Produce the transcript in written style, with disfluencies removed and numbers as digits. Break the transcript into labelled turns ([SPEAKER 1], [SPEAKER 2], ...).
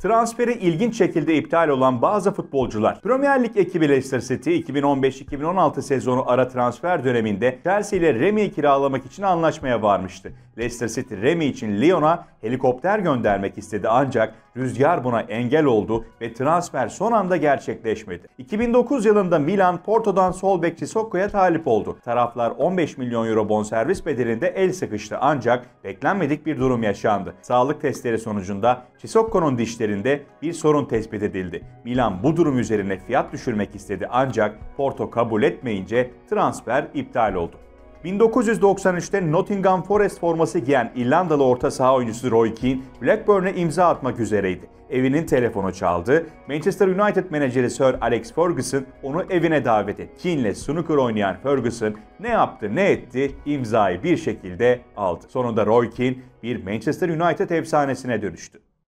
[SPEAKER 1] Transferi ilginç şekilde iptal olan bazı futbolcular. Premier Lig ekibi Leicester City 2015-2016 sezonu ara transfer döneminde Chelsea ile Remy'yi kiralamak için anlaşmaya varmıştı. Leicester City Remy için Lyon'a helikopter göndermek istedi ancak rüzgar buna engel oldu ve transfer son anda gerçekleşmedi. 2009 yılında Milan Porto'dan sol bek Sissoko'ya talip oldu. Taraflar 15 milyon euro bonservis bedelinde el sıkıştı ancak beklenmedik bir durum yaşandı. Sağlık testleri sonucunda Sissoko'nun dişlerinde bir sorun tespit edildi. Milan bu durum üzerine fiyat düşürmek istedi ancak Porto kabul etmeyince transfer iptal oldu. 1993'te Nottingham Forest forması giyen İrlandalı orta saha oyuncusu Roy Keane, Blackburn'e imza atmak üzereydi. Evinin telefonu çaldı. Manchester United menajeri Sir Alex Ferguson onu evine davet etti. Keane'le snooker oynayan Ferguson ne yaptı ne etti imzayı bir şekilde aldı. Sonunda Roy Keane bir Manchester United efsanesine dönüştü.